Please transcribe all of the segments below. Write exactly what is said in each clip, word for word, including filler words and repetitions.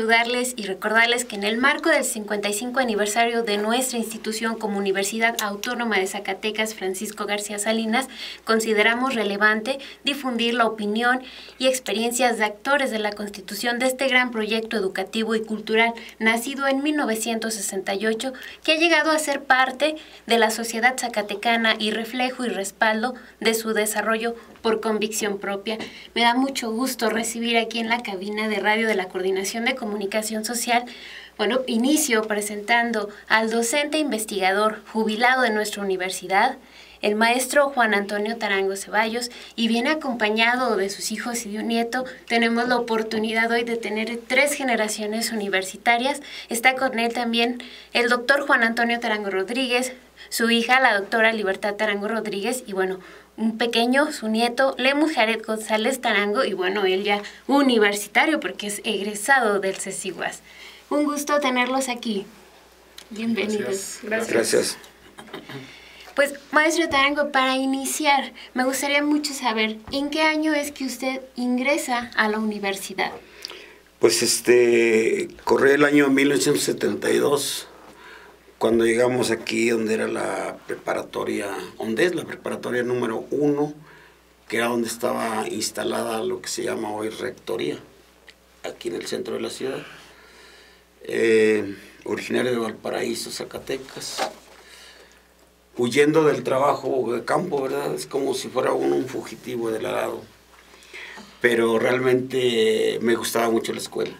saludarles y recordarles que en el marco del cincuenta y cinco aniversario de nuestra institución como Universidad Autónoma de Zacatecas Francisco García Salinas, consideramos relevante difundir la opinión y experiencias de actores de la constitución de este gran proyecto educativo y cultural nacido en mil novecientos sesenta y ocho, que ha llegado a ser parte de la sociedad zacatecana y reflejo y respaldo de su desarrollo por convicción propia. Me da mucho gusto recibir aquí en la cabina de radio de la Coordinación de Comunicación Social, bueno, inicio presentando al docente investigador jubilado de nuestra universidad, el maestro Juan Antonio Tarango Ceballos, y viene acompañado de sus hijos y de un nieto. Tenemos la oportunidad hoy de tener tres generaciones universitarias. Está con él también el doctor Juan Antonio Tarango Rodríguez, su hija, la doctora Libertad Tarango Rodríguez, y bueno, un pequeño, su nieto, Lemus Jared González Tarango, y bueno, él ya universitario porque es egresado del CECIGUAS. Un gusto tenerlos aquí. Bienvenidos. Gracias. Gracias. Gracias. Pues, maestro Tarango, para iniciar, me gustaría mucho saber, ¿en qué año es que usted ingresa a la universidad? Pues, este, corrió el año mil novecientos setenta y dos, cuando llegamos aquí donde era la preparatoria, donde es la preparatoria número uno, que era donde estaba instalada lo que se llama hoy rectoría, aquí en el centro de la ciudad, eh, originario de Valparaíso, Zacatecas, huyendo del trabajo de campo, ¿verdad? Es como si fuera uno un fugitivo del arado, pero realmente me gustaba mucho la escuela.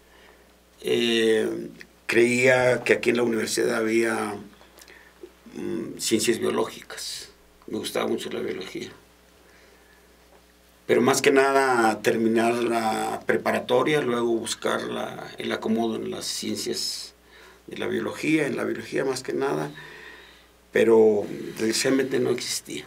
Eh, creía que aquí en la universidad había um, ciencias biológicas, me gustaba mucho la biología, pero más que nada terminar la preparatoria, luego buscar la, el acomodo en las ciencias de la biología, en la biología más que nada, pero desgraciadamente no existía.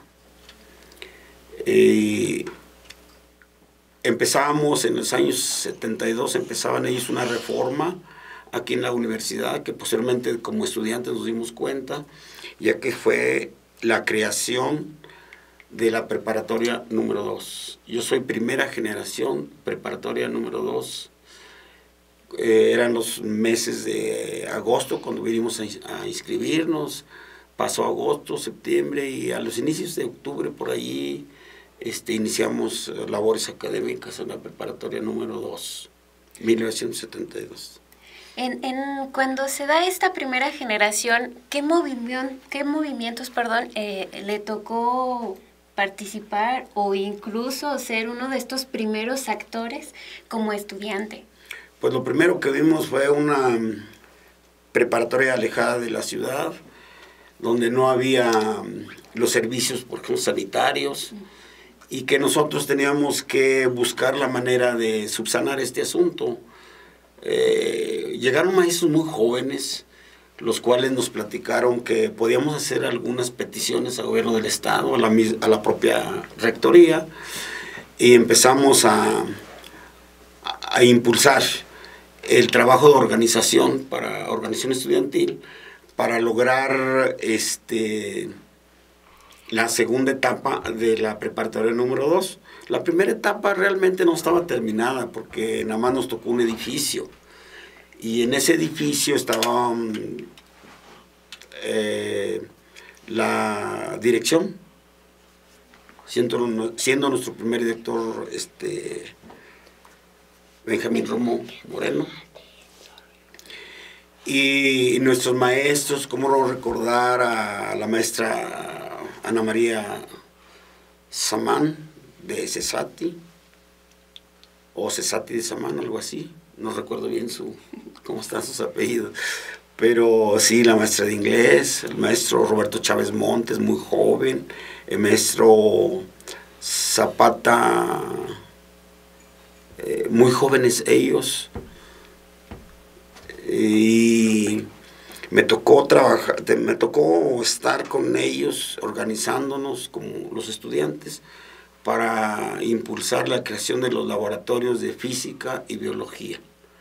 Eh, empezábamos en los años setenta y dos, empezaban ellos una reforma aquí en la universidad, que posteriormente como estudiantes nos dimos cuenta, ya que fue la creación de la preparatoria número dos. Yo soy primera generación, preparatoria número dos. Eh, eran los meses de agosto cuando vinimos a, a inscribirnos. Pasó agosto, septiembre, y a los inicios de octubre por allí este, iniciamos labores académicas en la preparatoria número dos, mil novecientos setenta y dos. En, en, cuando se da esta primera generación, ¿qué, movimiento, qué movimientos perdón, eh, le tocó participar o incluso ser uno de estos primeros actores como estudiante? Pues lo primero que vimos fue una preparatoria alejada de la ciudad, donde no había los servicios, por ejemplo, sanitarios, y que nosotros teníamos que buscar la manera de subsanar este asunto. Eh, llegaron maestros muy jóvenes, los cuales nos platicaron que podíamos hacer algunas peticiones al gobierno del estado, a la, a la propia rectoría, y empezamos a, a, a impulsar el trabajo de organización para organización estudiantil, para lograr este, la segunda etapa de la preparatoria número dos. La primera etapa realmente no estaba terminada porque nada más nos tocó un edificio. Y en ese edificio estaba eh, la dirección, siendo, siendo nuestro primer director este, Benjamín Romo Moreno. Y nuestros maestros, cómo no recordar a la maestra Ana María Samán de Cesati, o Cesati de Samán, algo así, no recuerdo bien su, cómo están sus apellidos, pero sí, la maestra de inglés, el maestro Roberto Chávez Montes, muy joven, el maestro Zapata, eh, muy jóvenes ellos. Y me tocó trabajar, me tocó estar con ellos organizándonos como los estudiantes para impulsar la creación de los laboratorios de física y biología.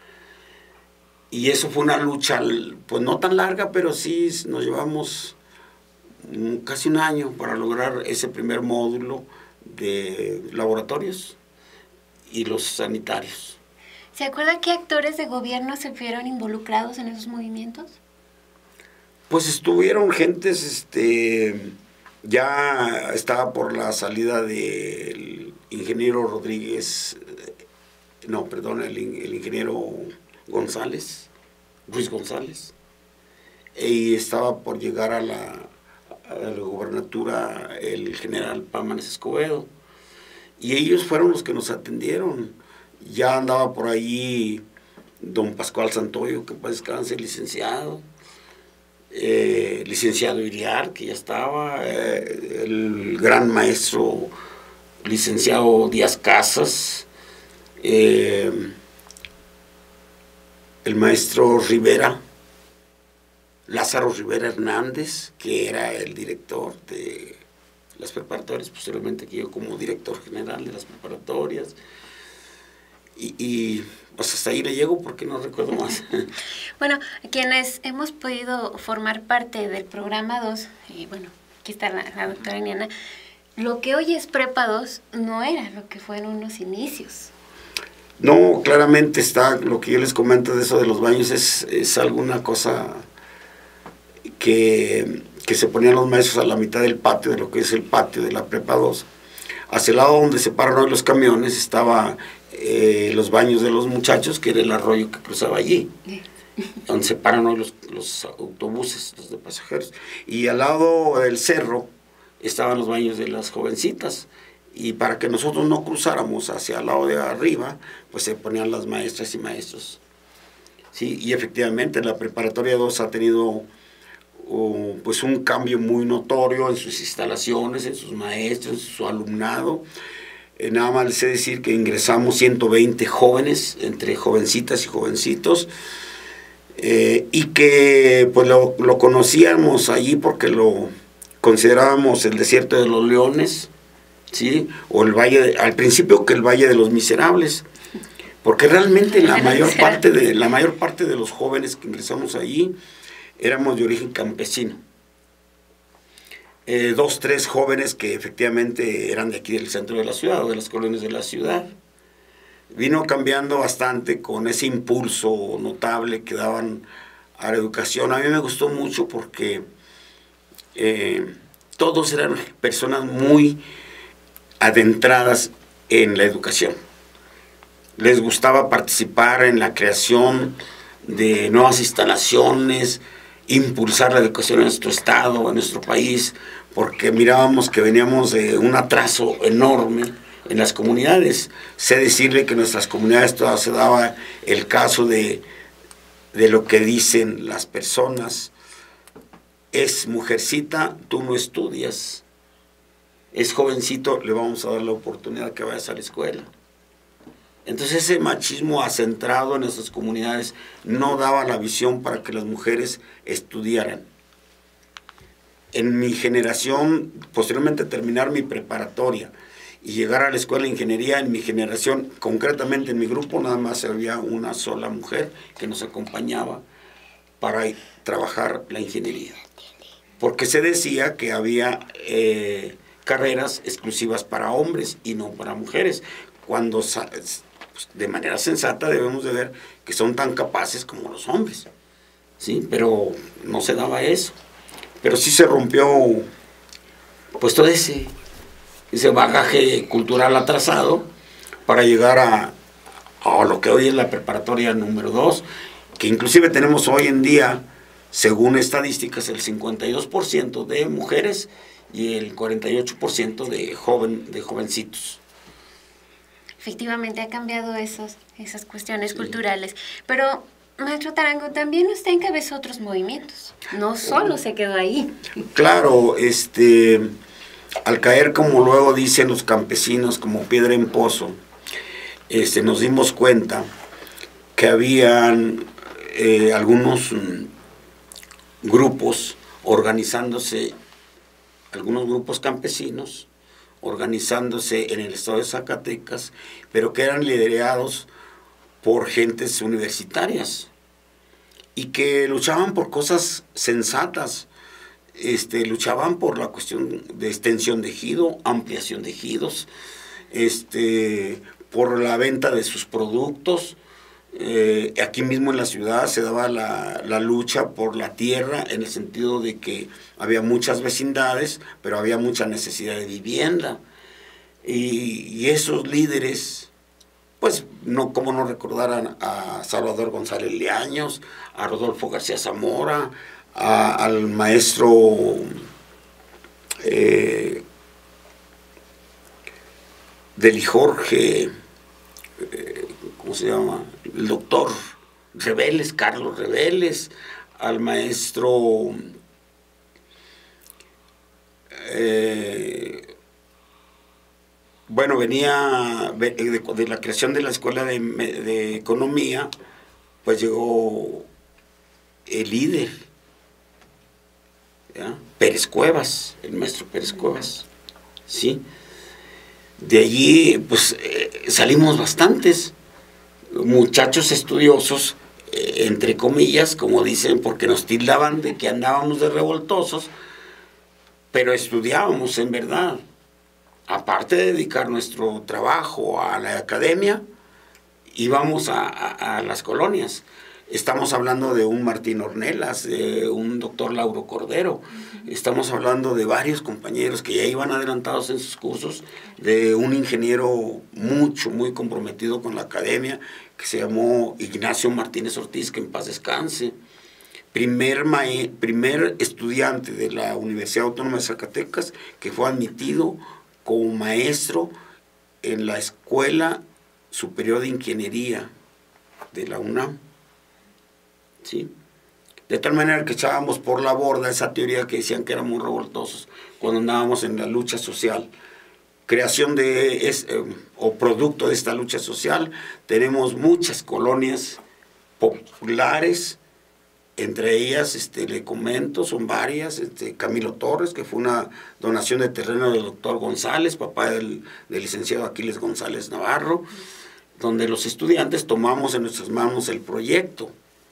Y eso fue una lucha, pues no tan larga, pero sí nos llevamos casi un año para lograr ese primer módulo de laboratorios y los sanitarios. ¿Se acuerda qué actores de gobierno se vieron involucrados en esos movimientos? Pues estuvieron gentes, este, ya estaba por la salida del ingeniero Rodríguez, no, perdón, el, el ingeniero González, Ruiz González, y estaba por llegar a la, a la gobernatura el general Pámanes Escobedo, y ellos fueron los que nos atendieron. Ya andaba por ahí don Pascual Santoyo, que para descanse, licenciado, eh, licenciado Iriar, que ya estaba, eh, el gran maestro licenciado Díaz Casas, eh, el maestro Rivera, Lázaro Rivera Hernández, que era el director de las preparatorias, posteriormente que yo como director general de las preparatorias, y, y pues hasta ahí le llego porque no recuerdo más. Bueno, quienes hemos podido formar parte del programa dos, y bueno, aquí está la, la doctora Niana, lo que hoy es Prepa dos no era lo que fueron unos inicios. No, claramente está, lo que yo les comento de eso de los baños es, es alguna cosa que, que se ponían los maestros a la mitad del patio, de lo que es el patio de la Prepa dos. Hacia el lado donde se paran hoy los camiones estaba eh, los baños de los muchachos, que era el arroyo que cruzaba allí, donde se paran hoy los, los autobuses, los de pasajeros. Y al lado del cerro estaban los baños de las jovencitas. Y para que nosotros no cruzáramos hacia el lado de arriba, pues se ponían las maestras y maestros. Sí, y efectivamente la preparatoria dos ha tenido uh, pues un cambio muy notorio en sus instalaciones, en sus maestros, en su alumnado. Eh, nada más les sé decir que ingresamos ciento veinte jóvenes, entre jovencitas y jovencitos, eh, y que pues lo, lo conocíamos allí porque lo considerábamos el desierto de los leones, ¿sí? O el valle, de, al principio que el Valle de los Miserables, porque realmente la mayor parte de la mayor parte de los jóvenes que ingresamos allí éramos de origen campesino. Eh, dos, tres jóvenes que efectivamente eran de aquí del centro de la ciudad o de las colonias de la ciudad. Vino cambiando bastante con ese impulso notable que daban a la educación. A mí me gustó mucho porque eh, todos eran personas muy adentradas en la educación. Les gustaba participar en la creación de nuevas instalaciones, impulsar la educación en nuestro estado, en nuestro país, porque mirábamos que veníamos de un atraso enorme en las comunidades. Sé decirle que en nuestras comunidades todavía se daba el caso de, de lo que dicen las personas: es mujercita, tú no estudias. Es jovencito, le vamos a dar la oportunidad que vayas a la escuela. Entonces ese machismo acentrado en nuestras comunidades no daba la visión para que las mujeres estudiaran. En mi generación, posteriormente terminar mi preparatoria y llegar a la escuela de ingeniería, en mi generación, concretamente en mi grupo, nada más había una sola mujer que nos acompañaba para trabajar la ingeniería. Porque se decía que había Eh, carreras exclusivas para hombres y no para mujeres, cuando de manera sensata debemos de ver que son tan capaces como los hombres, ¿sí? Pero no se daba eso, pero sí se rompió pues todo ese, ese bagaje cultural atrasado para llegar a, a lo que hoy es la preparatoria número dos, que inclusive tenemos hoy en día, según estadísticas, el cincuenta y dos por ciento de mujeres y el cuarenta y ocho por ciento de, joven, de jovencitos. Efectivamente ha cambiado esos, esas cuestiones sí. culturales. Pero, maestro Tarango, también usted encabezó otros movimientos. No solo se quedó ahí. Claro, este, al caer, como luego dicen los campesinos, como piedra en pozo, este, nos dimos cuenta que habían eh, algunos mm, grupos organizándose, algunos grupos campesinos organizándose en el estado de Zacatecas, pero que eran liderados por gentes universitarias y que luchaban por cosas sensatas, este, luchaban por la cuestión de extensión de ejido, ampliación de ejidos, este, por la venta de sus productos, Eh, aquí mismo en la ciudad se daba la, la lucha por la tierra, en el sentido de que había muchas vecindades, pero había mucha necesidad de vivienda. Y, y esos líderes, pues, no, cómo no recordaran a Salvador González Leaños, a Rodolfo García Zamora, a, al maestro eh, Deli Jorge, eh, ¿cómo se llama? El doctor Reveles, Carlos Reveles, al maestro eh, bueno, venía de, de la creación de la Escuela de, de Economía, pues llegó el líder, ¿ya? Pérez Cuevas, el maestro Pérez Cuevas, ¿sí? De allí, pues, eh, salimos bastantes muchachos estudiosos, eh, entre comillas, como dicen, porque nos tildaban de que andábamos de revoltosos, pero estudiábamos en verdad. Aparte de dedicar nuestro trabajo a la academia, íbamos a, a, a las colonias. Estamos hablando de un Martín Ornelas, de un doctor Lauro Cordero, estamos hablando de varios compañeros que ya iban adelantados en sus cursos, de un ingeniero mucho, muy comprometido con la academia, que se llamó Ignacio Martínez Ortiz, que en paz descanse. Primer, mae, primer estudiante de la Universidad Autónoma de Zacatecas que fue admitido como maestro en la Escuela Superior de Ingeniería de la UNAM. ¿Sí? De tal manera que echábamos por la borda esa teoría que decían que éramos revoltosos cuando andábamos en la lucha social. Creación de, es, eh, o producto de esta lucha social, tenemos muchas colonias populares, entre ellas, este, le comento, son varias, este, Camilo Torres, que fue una donación de terreno del doctor González, papá del, del licenciado Aquiles González Navarro, donde los estudiantes tomamos en nuestras manos el proyecto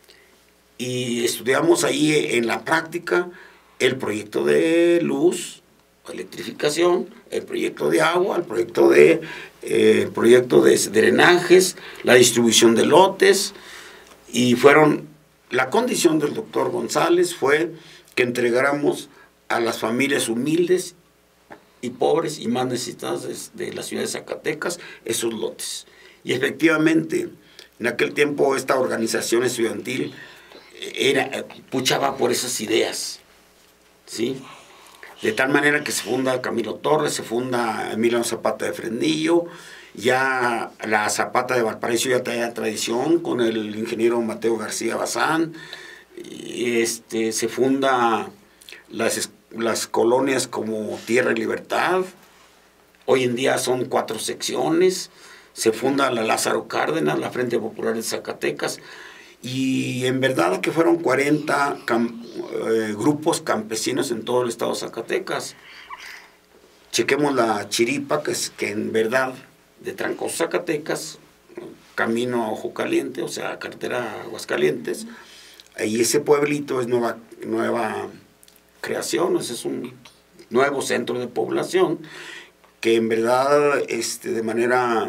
y estudiamos ahí en la práctica el proyecto de luz, electrificación, el proyecto de agua, el proyecto de, eh, el proyecto de drenajes, la distribución de lotes, y fueron... La condición del doctor González fue que entregáramos a las familias humildes y pobres y más necesitadas de, de la ciudad de Zacatecas esos lotes. Y efectivamente, en aquel tiempo esta organización estudiantil era, puchaba por esas ideas, ¿sí? De tal manera que se funda Camilo Torres, se funda Emiliano Zapata de Fresnillo, ya la Zapata de Valparaíso ya tenía tradición con el ingeniero Mateo García Bazán, y este, se funda las, las colonias como Tierra y Libertad, hoy en día son cuatro secciones, se funda la Lázaro Cárdenas, la Frente Popular de Zacatecas, y en verdad que fueron cuarenta cam, eh, grupos campesinos en todo el estado de Zacatecas. Chequemos la Chiripa, que, es, que en verdad de Trancoso, Zacatecas, camino a Ojo Caliente, o sea, carretera Aguascalientes, ahí ese pueblito es nueva, nueva creación, ese es un nuevo centro de población, que en verdad, este, de manera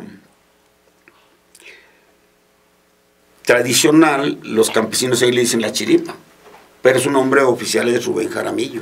tradicional, los campesinos ahí le dicen la Chiripa, pero su nombre oficial es Rubén Jaramillo.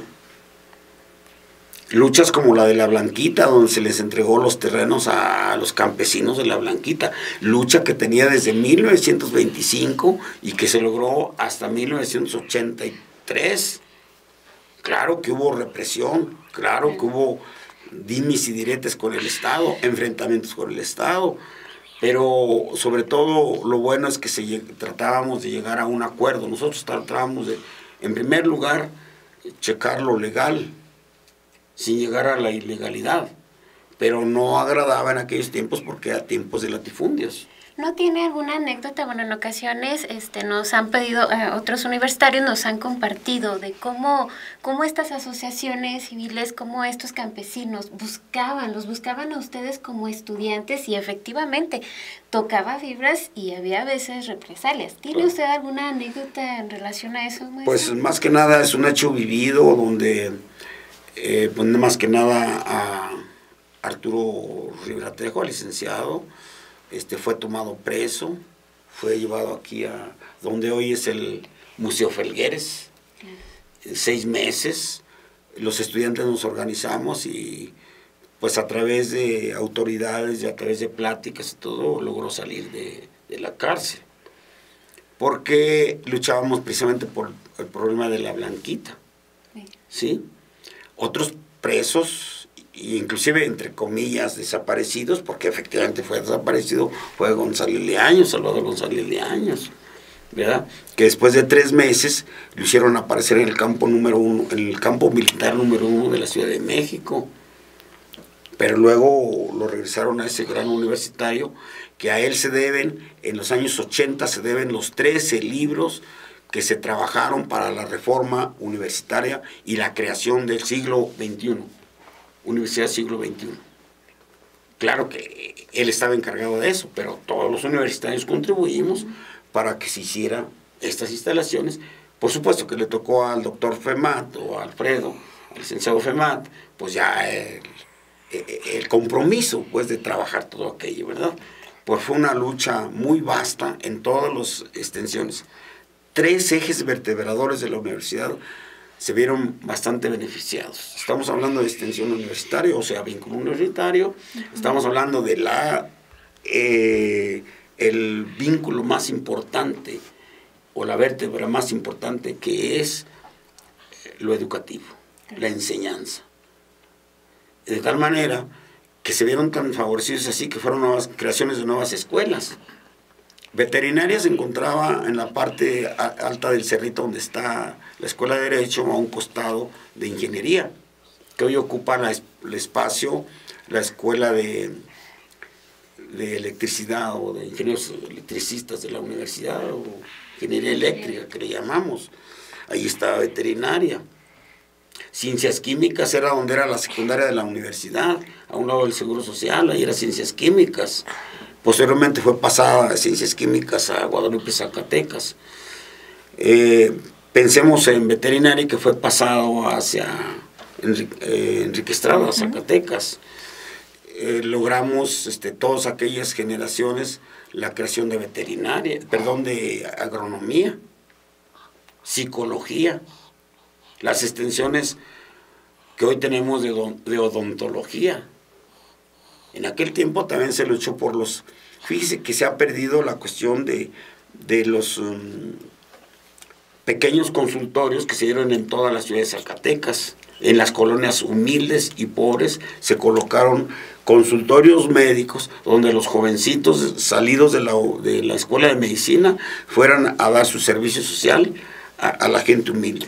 Luchas como la de la Blanquita, donde se les entregó los terrenos a los campesinos de la Blanquita, lucha que tenía desde mil novecientos veinticinco y que se logró hasta mil novecientos ochenta y tres. Claro que hubo represión, claro que hubo dimis y diretes con el Estado, enfrentamientos con el Estado, pero sobre todo lo bueno es que se, tratábamos de llegar a un acuerdo. Nosotros tratábamos de, en primer lugar, checar lo legal, sin llegar a la ilegalidad, pero no agradaba en aquellos tiempos porque era tiempos de latifundios. ¿No tiene alguna anécdota? Bueno, en ocasiones este, nos han pedido, eh, otros universitarios nos han compartido de cómo, cómo estas asociaciones civiles, cómo estos campesinos buscaban, los buscaban a ustedes como estudiantes y efectivamente tocaba fibras y había a veces represalias. ¿Tiene claro. usted alguna anécdota en relación a eso, maestro? Pues más que nada es un hecho vivido donde, eh, pues más que nada a Arturo Rivera Trejo, al licenciado, Este, fue tomado preso, fue llevado aquí a donde hoy es el Museo Felgueres, claro. Seis meses, los estudiantes nos organizamos y pues a través de autoridades y a través de pláticas y todo, logró salir de, de la cárcel. Porque luchábamos precisamente por el problema de la Blanquita, ¿sí? Otros presos, inclusive entre comillas desaparecidos, porque efectivamente fue desaparecido, fue González Leaño, Salvador González Leaños, ¿verdad? Que después de tres meses lo hicieron aparecer en el campo número uno, en el campo militar número uno de la Ciudad de México. Pero luego lo regresaron a ese gran universitario, que a él se deben, en los años ochenta se deben los trece libros que se trabajaron para la reforma universitaria y la creación del siglo veintiuno, Universidad del siglo veintiuno. Claro que él estaba encargado de eso, pero todos los universitarios contribuimos para que se hicieran estas instalaciones. Por supuesto que le tocó al doctor Femat o a Alfredo, al licenciado Femat, pues ya el, el compromiso pues de trabajar todo aquello, ¿verdad? Pues fue una lucha muy vasta en todas las extensiones. Tres ejes vertebradores de la universidad se vieron bastante beneficiados. Estamos hablando de extensión universitaria, o sea, vínculo universitario. Estamos hablando de la eh, el vínculo más importante o la vértebra más importante, que es lo educativo, la enseñanza. De tal manera que se vieron tan favorecidos así que fueron nuevas creaciones de nuevas escuelas. Veterinaria se encontraba en la parte alta del cerrito donde está la Escuela de Derecho, a un costado de Ingeniería, que hoy ocupa la, el espacio, la Escuela de, de Electricidad o de Ingenieros Electricistas de la Universidad, o Ingeniería Eléctrica, que le llamamos. Ahí estaba Veterinaria. Ciencias Químicas era donde era la secundaria de la universidad, a un lado del Seguro Social, ahí era Ciencias Químicas. Posteriormente fue pasada de Ciencias Químicas a Guadalupe, Zacatecas. Eh, pensemos en Veterinaria, que fue pasado hacia Enrique, eh, Enrique Estrada, Zacatecas. Eh, logramos este, todas aquellas generaciones la creación de veterinaria, perdón, de agronomía, psicología, las extensiones que hoy tenemos de, de odontología. En aquel tiempo también se luchó por los... Fíjese que se ha perdido la cuestión de, de los um, pequeños consultorios que se dieron en todas las ciudades de Zacatecas. En las colonias humildes y pobres se colocaron consultorios médicos donde los jovencitos salidos de la, de la escuela de medicina fueran a dar su servicio social a, a la gente humilde.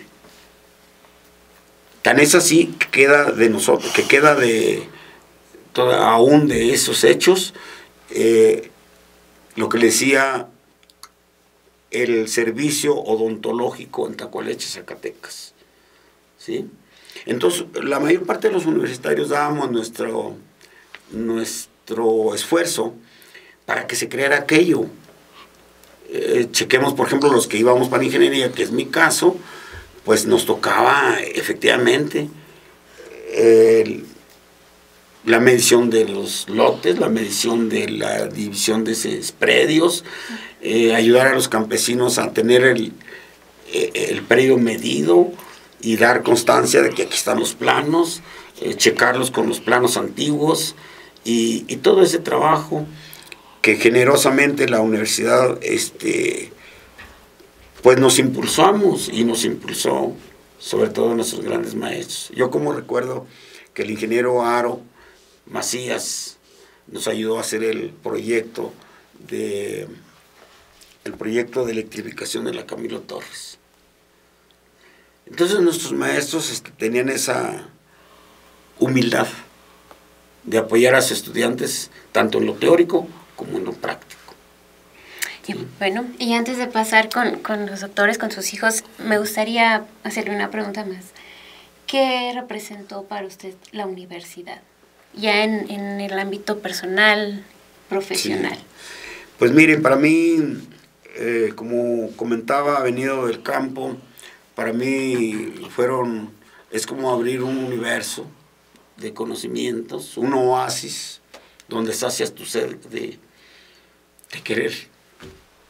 Tan es así que queda de nosotros, que queda de... Toda, aún de esos hechos, eh, lo que le decía, el servicio odontológico en Tacualeche, Zacatecas, ¿sí? Entonces, la mayor parte de los universitarios dábamos nuestro, nuestro esfuerzo para que se creara aquello. Eh, chequemos, por ejemplo, los que íbamos para ingeniería, que es mi caso, pues nos tocaba efectivamente el... la medición de los lotes, la medición de la división de esos predios, eh, ayudar a los campesinos a tener el, el predio medido y dar constancia de que aquí están los planos, eh, checarlos con los planos antiguos y, y todo ese trabajo que generosamente la universidad este, pues nos impulsamos y nos impulsó sobre todo nuestros grandes maestros. Yo como recuerdo que el ingeniero Aro Macías nos ayudó a hacer el proyecto de el proyecto de electrificación de la Camilo Torres. Entonces nuestros maestros este, tenían esa humildad de apoyar a sus estudiantes tanto en lo teórico como en lo práctico. Y, bueno, y antes de pasar con, con los doctores, con sus hijos, me gustaría hacerle una pregunta más. ¿Qué representó para usted la universidad? Ya en, en el ámbito personal, profesional. Sí. Pues miren, para mí, eh, como comentaba, venido del campo, para mí fueron, es como abrir un universo de conocimientos, un oasis, donde sacias tu sed de, de querer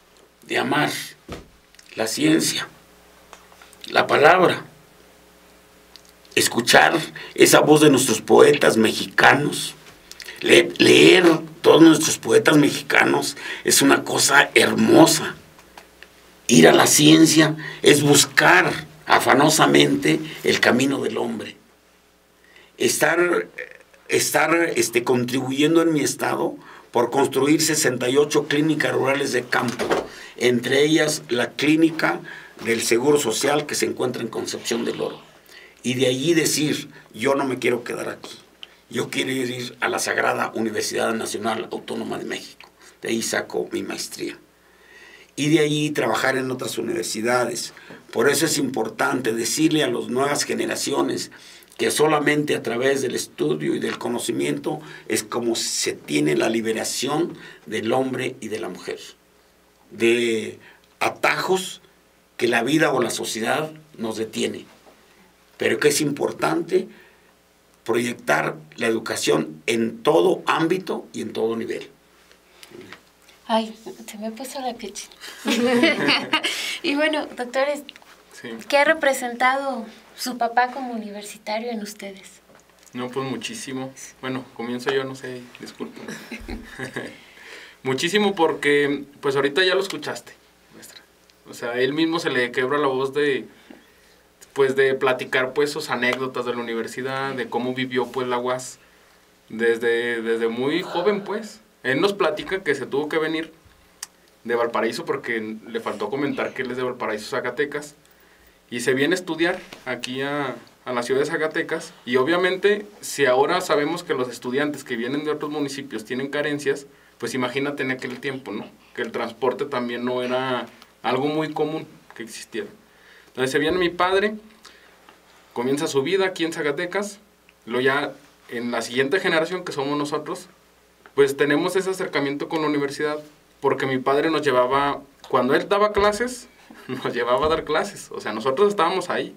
de amar la ciencia, la palabra, escuchar esa voz de nuestros poetas mexicanos, le leer todos nuestros poetas mexicanos es una cosa hermosa. Ir a la ciencia es buscar afanosamente el camino del hombre. Estar, estar este, contribuyendo en mi estado por construir sesenta y ocho clínicas rurales de campo, entre ellas la clínica del Seguro Social que se encuentra en Concepción del Oro. Y de allí decir, yo no me quiero quedar aquí, yo quiero ir a la Sagrada Universidad Nacional Autónoma de México. De ahí saco mi maestría. Y de allí trabajar en otras universidades. Por eso es importante decirle a las nuevas generaciones que solamente a través del estudio y del conocimiento es como se tiene la liberación del hombre y de la mujer. De atajos que la vida o la sociedad nos detiene. Pero que es importante proyectar la educación en todo ámbito y en todo nivel. Ay, se me puso la piel. Y bueno, doctores, sí. ¿Qué ha representado su papá como universitario en ustedes? No, pues muchísimo. Bueno, comienzo yo, no sé, disculpen. Muchísimo porque, pues ahorita ya lo escuchaste, maestra. O sea, él mismo se le quebra la voz de, pues de platicar pues sus anécdotas de la universidad, de cómo vivió pues la U A S desde, desde muy joven pues. Él nos platica que se tuvo que venir de Valparaíso porque le faltó comentar que él es de Valparaíso, Zacatecas, y se viene a estudiar aquí a, a la ciudad de Zacatecas. Y obviamente, si ahora sabemos que los estudiantes que vienen de otros municipios tienen carencias, pues imagínate en aquel tiempo, ¿no? Que el transporte también no era algo muy común que existiera. Entonces se viene mi padre, comienza su vida aquí en Zacatecas, luego ya en la siguiente generación que somos nosotros, pues tenemos ese acercamiento con la universidad, porque mi padre nos llevaba, cuando él daba clases, nos llevaba a dar clases, o sea, nosotros estábamos ahí.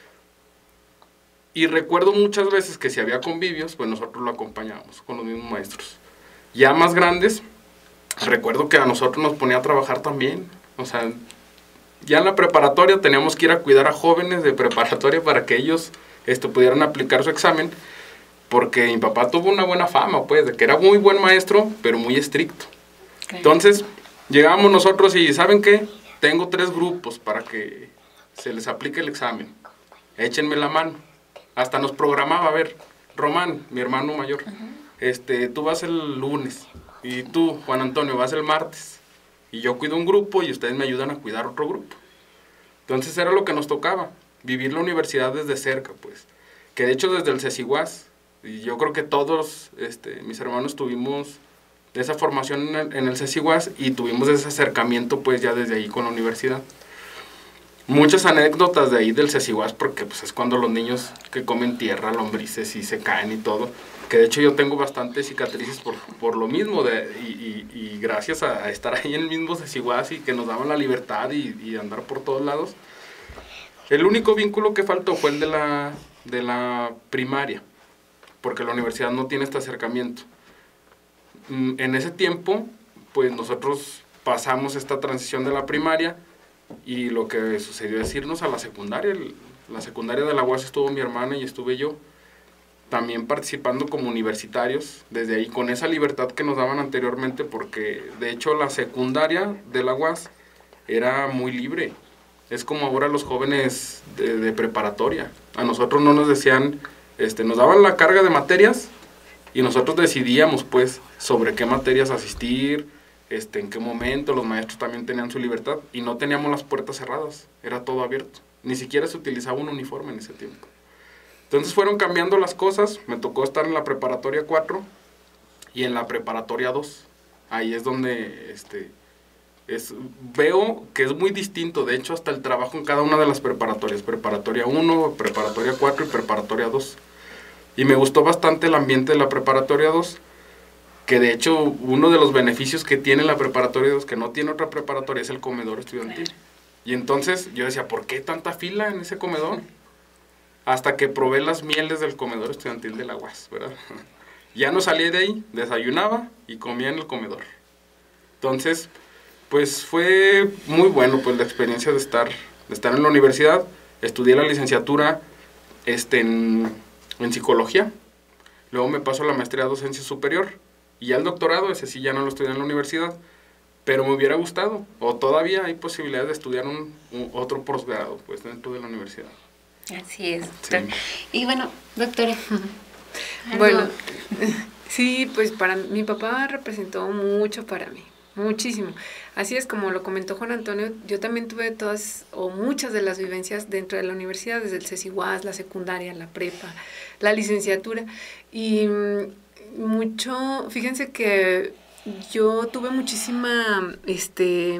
Y recuerdo muchas veces que si había convivios, pues nosotros lo acompañábamos con los mismos maestros. Ya más grandes, recuerdo que a nosotros nos ponía a trabajar también, o sea, ya en la preparatoria teníamos que ir a cuidar a jóvenes de preparatoria para que ellos esto, pudieran aplicar su examen, porque mi papá tuvo una buena fama, pues, de que era muy buen maestro, pero muy estricto. Okay. Entonces, llegábamos nosotros y, ¿saben qué? Tengo tres grupos para que se les aplique el examen. Échenme la mano. Hasta nos programaba, a ver, Román, mi hermano mayor, uh-huh. este, tú vas el lunes, y tú, Juan Antonio, vas el martes. Y yo cuido un grupo y ustedes me ayudan a cuidar otro grupo. Entonces, era lo que nos tocaba, vivir la universidad desde cerca, pues. Que de hecho, desde el CECIUAS, y yo creo que todos este, mis hermanos tuvimos esa formación en el, en el CECIUAS y tuvimos ese acercamiento pues ya desde ahí con la universidad. Muchas anécdotas de ahí del CECIUAS porque pues es cuando los niños que comen tierra, lombrices y se caen y todo, que de hecho yo tengo bastantes cicatrices por, por lo mismo de, y, y, y gracias a, a estar ahí en el mismo CECIUAS y que nos daban la libertad y, y andar por todos lados. El único vínculo que faltó fue el de la, de la primaria, porque la universidad no tiene este acercamiento. En ese tiempo, pues nosotros pasamos esta transición de la primaria y lo que sucedió es irnos a la secundaria. La secundaria de la U A S estuvo mi hermana y estuve yo, también participando como universitarios, desde ahí con esa libertad que nos daban anteriormente, porque de hecho la secundaria de la U A S era muy libre. Es como ahora los jóvenes de, de preparatoria. A nosotros no nos decían... Este, nos daban la carga de materias y nosotros decidíamos pues sobre qué materias asistir, este, en qué momento. Los maestros también tenían su libertad y no teníamos las puertas cerradas, era todo abierto, ni siquiera se utilizaba un uniforme en ese tiempo. Entonces fueron cambiando las cosas, me tocó estar en la preparatoria cuatro y en la preparatoria dos, ahí es donde este, es, veo que es muy distinto, de hecho hasta el trabajo en cada una de las preparatorias, preparatoria uno, preparatoria cuatro y preparatoria dos. Y me gustó bastante el ambiente de la preparatoria dos, que de hecho uno de los beneficios que tiene la preparatoria dos, que no tiene otra preparatoria, es el comedor estudiantil. Y entonces yo decía, ¿por qué tanta fila en ese comedor? Hasta que probé las mieles del comedor estudiantil de la U A S, ¿verdad? Ya no salí de ahí, desayunaba y comía en el comedor. Entonces, Pues fue muy bueno, pues la experiencia de estar, de estar en la universidad. Estudié la licenciatura este, en, en psicología. Luego me paso a la maestría de docencia superior. Y ya el doctorado, ese sí ya no lo estudié en la universidad. Pero me hubiera gustado. O todavía hay posibilidad de estudiar un, un otro posgrado, pues, dentro de la universidad. Así es. Sí. Y bueno, doctora. Bueno, sí, pues para mi papá representó mucho para mí, muchísimo. Así es como lo comentó Juan Antonio, yo también tuve todas o muchas de las vivencias dentro de la universidad, desde el CECIUAS, la secundaria, la prepa, la licenciatura. Y mucho, fíjense que yo tuve muchísima, este...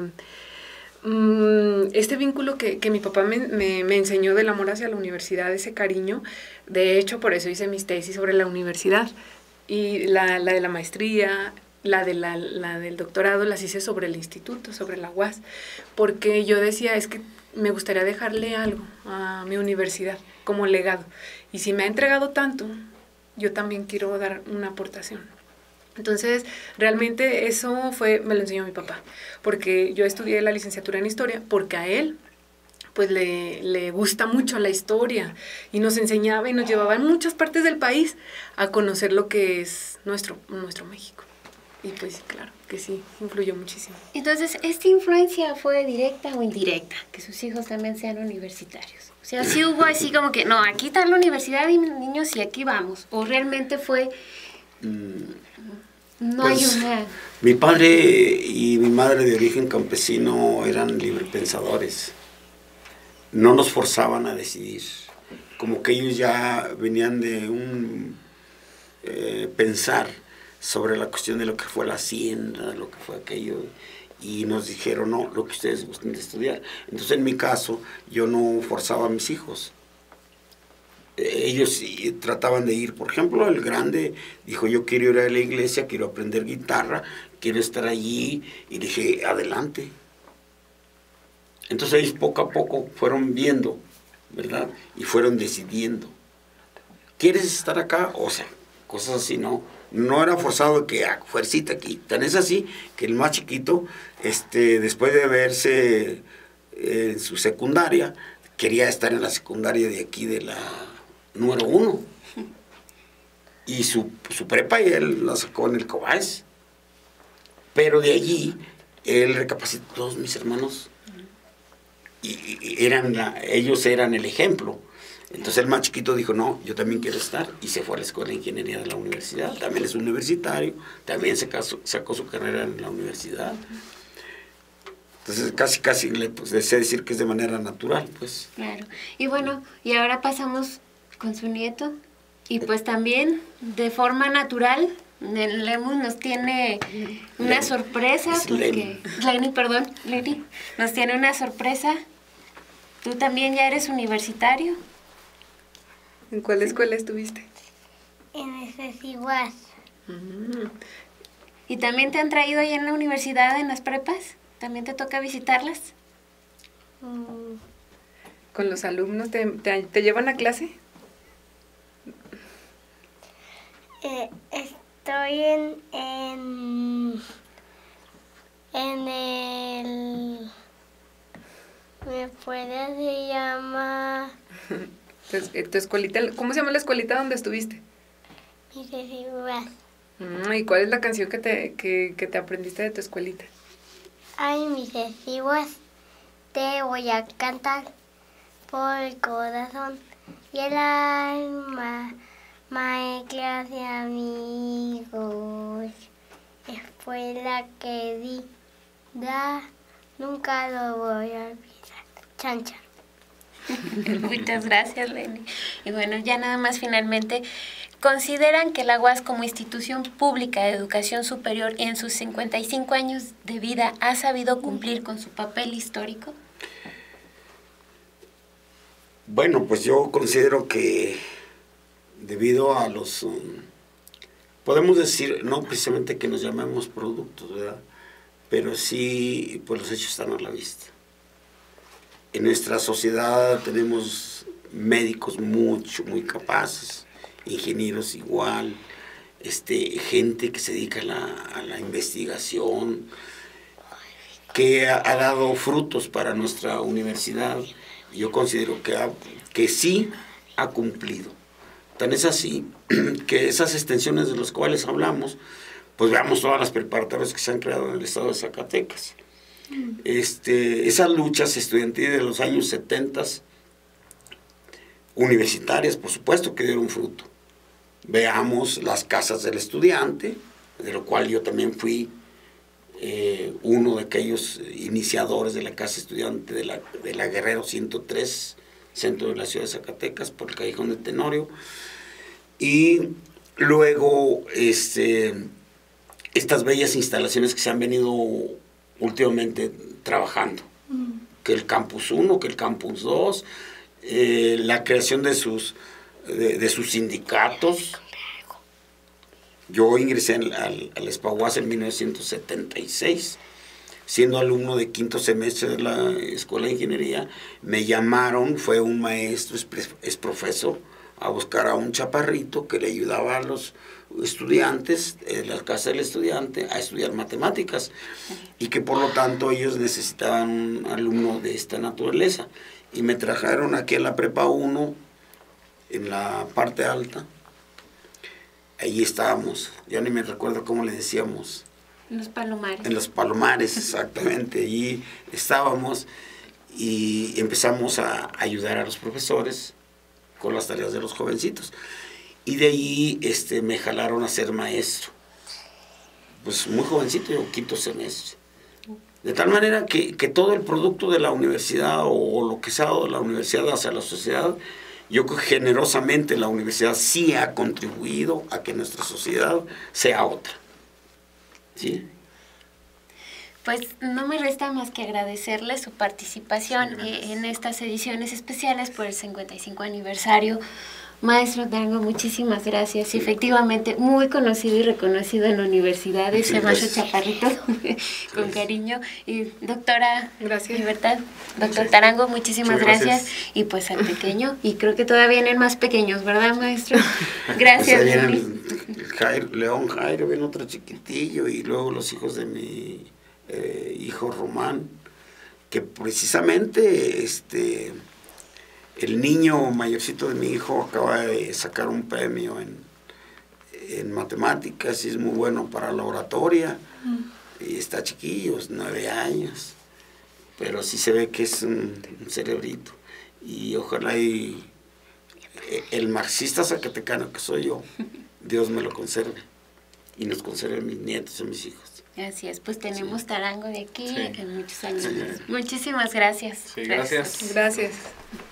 este vínculo que, que mi papá me, me, me enseñó del amor hacia la universidad, ese cariño. De hecho, por eso hice mis tesis sobre la universidad. Y la, la de la maestría, la, de la, la del doctorado, las hice sobre el instituto, sobre la U A S. Porque yo decía, es que me gustaría dejarle algo a mi universidad como legado. Y si me ha entregado tanto, yo también quiero dar una aportación. Entonces, realmente eso fue, me lo enseñó mi papá, porque yo estudié la licenciatura en historia, porque a él, pues le, le gusta mucho la historia, y nos enseñaba y nos llevaba en muchas partes del país a conocer lo que es nuestro, nuestro México. Y pues claro, que sí, influyó muchísimo. Entonces, ¿esta influencia fue directa o indirecta? Que sus hijos también sean universitarios. O sea, sí hubo así como que, no, aquí está la universidad y niños y aquí vamos. O realmente fue... Mm. No Pues, hay una... Mi padre y mi madre de origen campesino eran librepensadores. No nos forzaban a decidir. Como que ellos ya venían de un eh, pensar sobre la cuestión de lo que fue la hacienda, lo que fue aquello, y nos dijeron, no, lo que ustedes gusten de estudiar. Entonces, en mi caso, yo no forzaba a mis hijos. Ellos sí trataban de ir, por ejemplo, el grande dijo, yo quiero ir a la iglesia, quiero aprender guitarra, quiero estar allí, y dije, adelante. Entonces ellos poco a poco fueron viendo, ¿verdad? Y fueron decidiendo. ¿Quieres estar acá? O sea, cosas así, ¿no? No era forzado que a fuercita aquí. Tan es así que el más chiquito, este, después de verse en su secundaria, quería estar en la secundaria de aquí de la número uno. Y su, su prepa él la sacó en el Cobás. Pero de allí, él recapacitó, todos mis hermanos, y, y eran la, ellos eran el ejemplo. Entonces el más chiquito dijo, no, yo también quiero estar, y se fue a la escuela de ingeniería de la universidad. También es universitario, también se casó, sacó su carrera en la universidad. Entonces casi, casi le pues, deseo decir que es de manera natural, pues. Claro. Y bueno, y ahora pasamos con su nieto, y pues también de forma natural, Lemus nos tiene una Lenny. sorpresa, Es porque... Lenny. Lenny, perdón, Lenny, nos tiene una sorpresa. ¿Tú también ya eres universitario? ¿En cuál escuela estuviste? En el CECIUAS. Mm. ¿Y también te han traído ahí en la universidad, en las prepas? ¿También te toca visitarlas? Mm, ¿Con los alumnos te, te, te llevan a clase? eh, estoy en, en, en el... ¿Me puedes se llama? Entonces, eh, tu escuelita, ¿cómo se llama la escuelita donde estuviste? Mi CECIUAS. Mm, ¿y cuál es la canción que te, que, que te aprendiste de tu escuelita? Ay, mi CECIUAS, te voy a cantar por el corazón y el alma, maestras y amigos. Escuela querida, nunca lo voy a olvidar. Chan, chan. Muchas gracias, Lenny. Y bueno, ya nada más finalmente, ¿consideran que la U A S como institución pública de educación superior en sus cincuenta y cinco años de vida ha sabido cumplir con su papel histórico? Bueno, pues yo considero que debido a los... Um, podemos decir, no precisamente que nos llamemos productos, ¿verdad? Pero sí, pues los hechos están a la vista. En nuestra sociedad tenemos médicos mucho, muy capaces, ingenieros igual, este, gente que se dedica a la, a la investigación, que ha, ha dado frutos para nuestra universidad. Yo considero que, ha, que sí ha cumplido. Tan es así que esas extensiones de las cuales hablamos, pues veamos todas las preparatorias que se han creado en el estado de Zacatecas. Este, esas luchas estudiantiles de los años setenta, universitarias, por supuesto que dieron fruto. Veamos las casas del estudiante, de lo cual yo también fui eh, uno de aquellos iniciadores de la casa estudiante de la, de la Guerrero ciento tres, centro de la ciudad de Zacatecas, por el Callejón de Tenorio. Y luego este, estas bellas instalaciones que se han venido últimamente trabajando, mm. que el Campus uno, que el Campus dos, eh, la creación de sus, de, de sus sindicatos. Yo ingresé al, al, al Espaguas en mil novecientos setenta y seis, siendo alumno de quinto semestre de la Escuela de Ingeniería. Me llamaron, fue un maestro, es, es profesor, a buscar a un chaparrito que le ayudaba a los estudiantes en la casa del estudiante a estudiar matemáticas, y que por lo tanto ellos necesitaban un alumno de esta naturaleza, y me trajeron aquí a la prepa uno, en la parte alta. Ahí estábamos, ya ni me recuerdo cómo le decíamos. En los Palomares. En los Palomares, exactamente. Allí estábamos y empezamos a ayudar a los profesores con las tareas de los jovencitos. Y de ahí este, me jalaron a ser maestro. Pues muy jovencito, yo quinto semestre. De tal manera que, que todo el producto de la universidad, o, o lo que se ha dado de la universidad hacia la sociedad, yo creo que generosamente la universidad sí ha contribuido a que nuestra sociedad sea otra. ¿Sí? Pues no me resta más que agradecerle su participación sí, en estas ediciones especiales por el cincuenta y cinco aniversario. Maestro Tarango, muchísimas gracias. Sí. Efectivamente, muy conocido y reconocido en la universidad, ese maestro chaparrito, con cariño. Y doctora gracias. Libertad, doctor sí. Tarango, muchísimas gracias. gracias. Y pues al pequeño, y creo que todavía vienen más pequeños, ¿verdad, maestro? Gracias. Pues vienen Jairo, León Jairo, viene otro chiquitillo, y luego los hijos de mi eh, hijo Román, que precisamente este... el niño mayorcito de mi hijo acaba de sacar un premio en, en matemáticas y es muy bueno para la oratoria. Mm. Y está chiquillo, es nueve años, pero sí se ve que es un, un cerebrito. Y ojalá y el marxista zacatecano que soy yo, Dios me lo conserve y nos conserve a mis nietos y a mis hijos. Así es, pues tenemos sí. Tarango de aquí sí. en muchos años. Sí. Muchísimas gracias. Sí, gracias. Gracias. gracias.